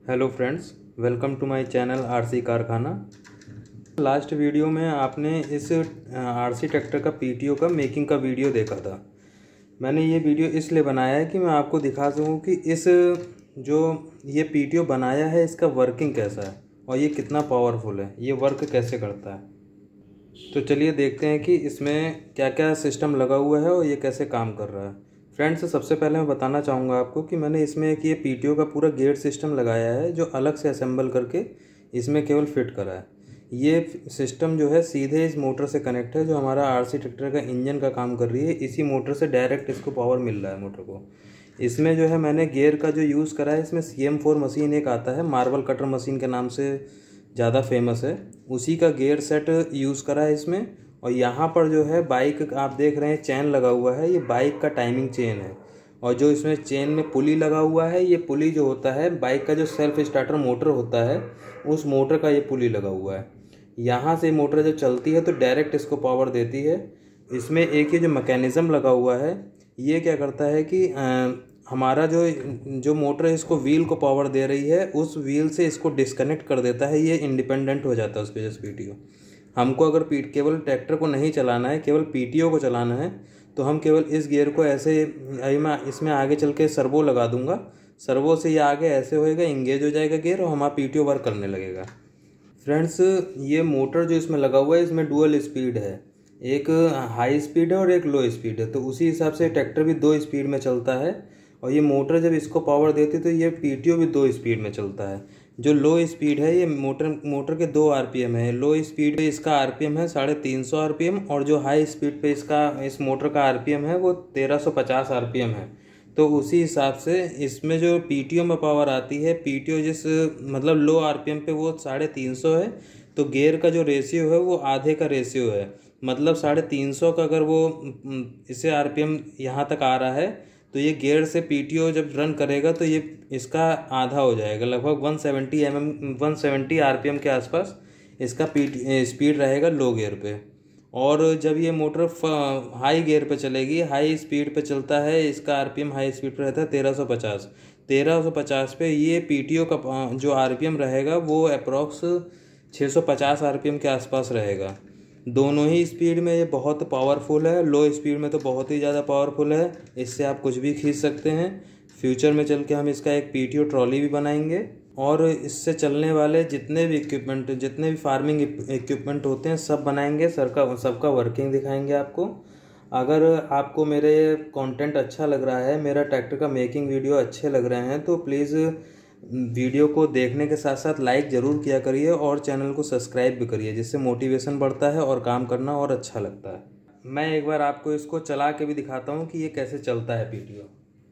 Hello friends, welcome to my channel RC कारखाना। Last video में आपने इस आरसी ट्रैक्टर का पीटीओ का मेकिंग का वीडियो देखा था। मैंने ये वीडियो इसलिए बनाया है कि मैं आपको दिखा सकूँ कि इस जो ये पीटीओ बनाया है इसका वर्किंग कैसा है और ये कितना पावरफुल है, ये वर्क कैसे करता है। तो चलिए देखते हैं कि इसमें क्या क्या सिस्टम लगा हुआ है और ये कैसे काम कर रहा है। फ्रेंड्स, सबसे पहले मैं बताना चाहूँगा आपको कि मैंने इसमें एक ये पीटीओ का पूरा गेट सिस्टम लगाया है जो अलग से असेंबल करके इसमें केवल फिट करा है। ये सिस्टम जो है सीधे इस मोटर से कनेक्ट है जो हमारा आरसी ट्रैक्टर का इंजन का काम कर रही है। इसी मोटर से डायरेक्ट इसको पावर मिल रहा है मोटर को। इसमें जो है मैंने गियर का जो यूज़ करा है, इसमें CM4 मशीन एक आता है, मार्बल कटर मशीन के नाम से ज़्यादा फेमस है, उसी का गियर सेट यूज़ करा है इसमें। और यहाँ पर जो है बाइक आप देख रहे हैं चेन लगा हुआ है, ये बाइक का टाइमिंग चेन है। और जो इसमें चेन में पुली लगा हुआ है, ये पुली जो होता है बाइक का जो सेल्फ स्टार्टर मोटर होता है उस मोटर का ये पुली लगा हुआ है। यहाँ से मोटर जब चलती है तो डायरेक्ट इसको पावर देती है। इसमें एक ये जो मैकेनिज़्म लगा हुआ है ये क्या करता है कि हमारा जो मोटर है इसको व्हील को पावर दे रही है, उस व्हील से इसको डिस्कनेक्ट कर देता है, ये इंडिपेंडेंट हो जाता है उसके जैसे पीटीओ। हमको अगर केवल ट्रैक्टर को नहीं चलाना है, केवल पीटीओ को चलाना है, तो हम केवल इस गियर को ऐसे मैं इसमें आगे चल के सर्वो लगा दूंगा। सर्वो से ये आगे ऐसे होएगा, इंगेज हो जाएगा गियर और हमारा पीटीओ वर्क करने लगेगा। फ्रेंड्स, ये मोटर जो इसमें लगा हुआ है इसमें डुअल स्पीड है, एक हाई स्पीड है और एक लो स्पीड है। तो उसी हिसाब से ट्रैक्टर भी 2 स्पीड में चलता है और ये मोटर जब इसको पावर देती है तो ये पीटीओ भी 2 स्पीड में चलता है। जो लो स्पीड है ये मोटर के 2 RPM है। लो स्पीड पे इसका RPM है 350 RPM और जो हाई स्पीड पे इस मोटर का RPM है वो 1350 RPM है। तो उसी हिसाब से इसमें जो पीटीओ में पावर आती है, पीटीओ मतलब लो RPM पे वो 350 है, तो गियर का जो रेशियो है वो आधे का रेशियो है। मतलब 350 का अगर वो इसे RPM यहाँ तक आ रहा है तो ये गियर से पीटीओ जब रन करेगा तो ये इसका आधा हो जाएगा, लगभग 170 RPM के आसपास इसका स्पीड रहेगा लो गियर पे। और जब ये मोटर हाई गियर पे चलेगी, हाई स्पीड पे चलता है, इसका RPM हाई स्पीड पे रहता है 1350 पे ये पीटीओ का जो RPM रहेगा वो अप्रॉक्स 650 RPM के आसपास रहेगा। दोनों ही स्पीड में ये बहुत पावरफुल है, लो स्पीड में तो बहुत ही ज़्यादा पावरफुल है। इससे आप कुछ भी खींच सकते हैं। फ्यूचर में चल के हम इसका एक पीटीओ ट्रॉली भी बनाएंगे और इससे चलने वाले जितने भी फार्मिंग इक्विपमेंट होते हैं सब बनाएंगे, सबका वर्किंग दिखाएंगे आपको। अगर आपको मेरे कंटेंट अच्छा लग रहा है, मेरा ट्रैक्टर का मेकिंग वीडियो अच्छे लग रहे हैं तो प्लीज़ वीडियो को देखने के साथ साथ लाइक ज़रूर किया करिए और चैनल को सब्सक्राइब भी करिए, जिससे मोटिवेशन बढ़ता है और काम करना और अच्छा लगता है। मैं एक बार आपको इसको चला के भी दिखाता हूँ कि ये कैसे चलता है पीटीओ।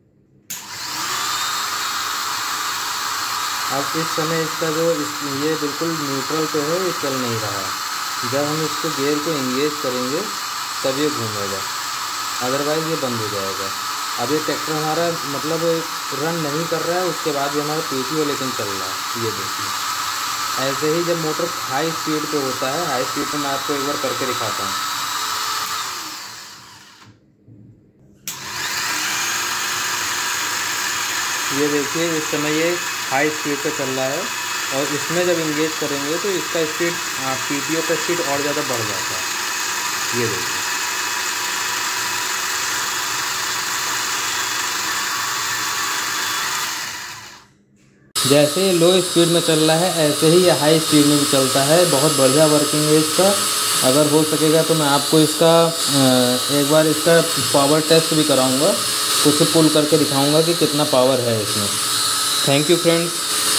अब इस समय इसका ये बिल्कुल न्यूट्रल पे है, ये चल नहीं रहा है। जब हम इसको गियर को इंगेज करेंगे तब ये घूमेगा, अदरवाइज़ ये बंद हो जाएगा। अब ये ट्रैक्टर हमारा मतलब रन नहीं कर रहा है, उसके बाद भी हमारा पीटीओ लेकिन चल रहा है। ये देखिए, ऐसे ही जब मोटर हाई स्पीड पे होता है, हाई स्पीड पे मैं आपको एक बार करके दिखाता हूँ। ये देखिए, इस समय ये हाई स्पीड पे चल रहा है और इसमें जब इंगेज करेंगे तो इसका स्पीड पीटीओ का स्पीड और ज़्यादा बढ़ जाता है। ये देखिए, जैसे लो स्पीड में चल रहा है ऐसे ही ये हाई स्पीड में भी चलता है। बहुत बढ़िया वर्किंग है इसका। अगर हो सकेगा तो मैं आपको इसका एक बार इसका पावर टेस्ट भी कराऊंगा, तो उसे पुल करके दिखाऊंगा कि कितना पावर है इसमें। Thank you friends.